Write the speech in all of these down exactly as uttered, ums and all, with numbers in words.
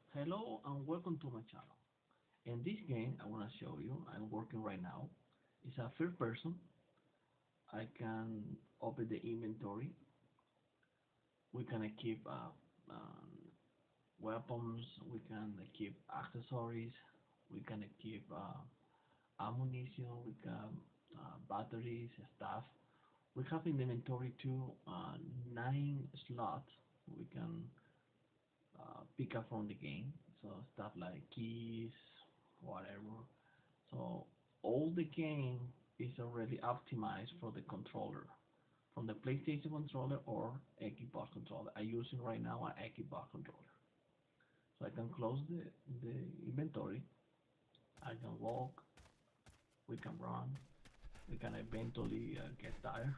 Hello and welcome to my channel. In this game, I want to show you, I'm working right now. It's a third person. I can open the inventory. We can keep uh, um, weapons, we can keep accessories, we can keep uh, ammunition, we can uh, batteries, stuff. We have in the inventory too uh, nine slots we can uh, pick up from the game. So stuff like keys, whatever. So all the game is already optimized for the controller, from the PlayStation controller or Xbox controller. I'm using right now an Xbox controller. So I can close the, the inventory. I can walk. We can run. We can eventually uh, get tired.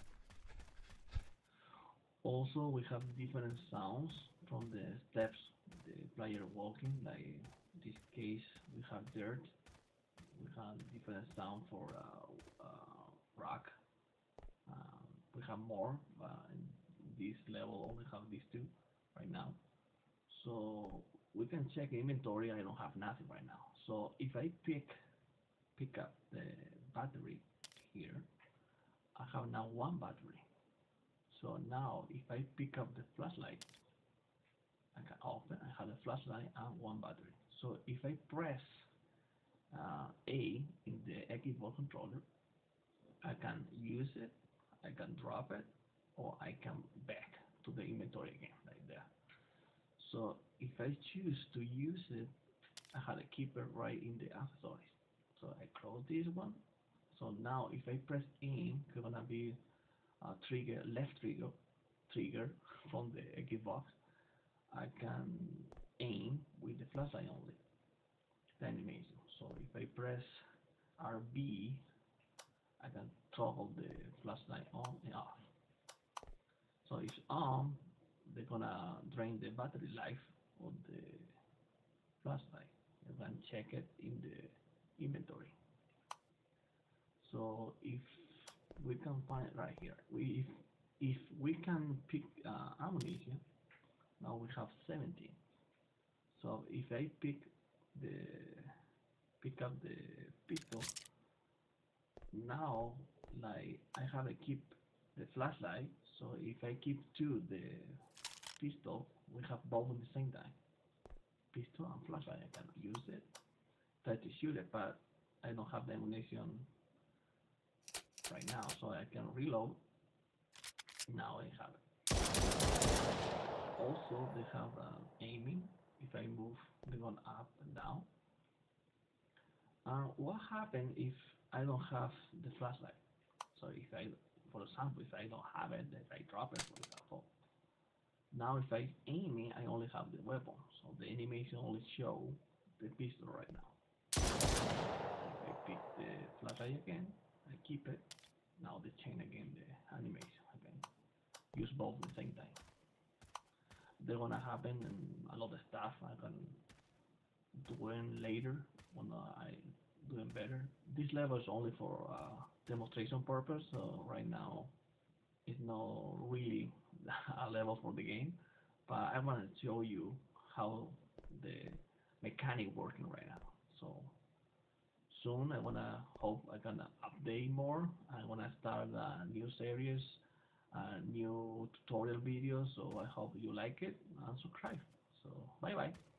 Also, we have different sounds from the steps the player walking. Like in this case, we have dirt. We have different sound for uh, uh, rock. Um, we have more, but in this level only have these two right now. So we can check inventory. I don't have nothing right now. So if I pick pick up the battery here, I have now one battery. So now if I pick up the flashlight, I can open. I have a flashlight and one battery. So if I press uh, A in the Xbox controller, I can use it, I can drop it, or I can back to the inventory again, like that. So if I choose to use it, I had to keep it right in the accessories. So I close this one. So now if I press in, it's gonna be a trigger, left trigger, trigger from the Xbox. I can aim with the flashlight only, the animation. So if I press R B, I can toggle the flashlight on and off. So if on, they're gonna drain the battery life of the flashlight. You can check it in the inventory. So if we can find right here, we if if we can pick uh, ammunition, now we have seventeen. So if I pick the pick up the pistol, now like I have to keep the flashlight. So if I keep two the pistol, we have both at the same time. Pistol and flashlight, I can use it, try to shoot it, but I don't have the ammunition right now, so I can reload. Now I have it. Also, they have uh, aiming. If I move the gun up and down. Uh, what happens if I don't have the flashlight? So if I, for example, if I don't have it, if I drop it, for example, now if I aim it, I only have the weapon, so the animation only show the pistol right now. If I pick the flashlight again, I keep it. Now the chain again, the animation again. Use both at the same time. They're gonna happen and a lot of stuff I can do it later when I doing better. This level is only for uh, demonstration purpose, so right now it's not really a level for the game, but I want to show you how the mechanic working right now. So soon I wanna hope I can update more. I wanna start a new series, uh, new tutorial videos. So I hope you like it and subscribe. So bye bye.